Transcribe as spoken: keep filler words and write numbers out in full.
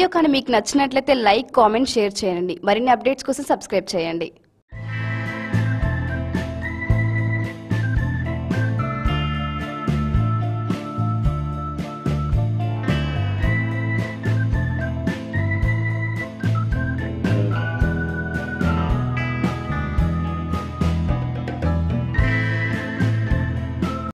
Video కానీ మీకు నచ్చినట్లయితే లైక్ కామెంట్ షేర్ చేయండి. మరిన్ని అప్డేట్స్ కోసం సబ్స్క్రైబ్ చేయండి.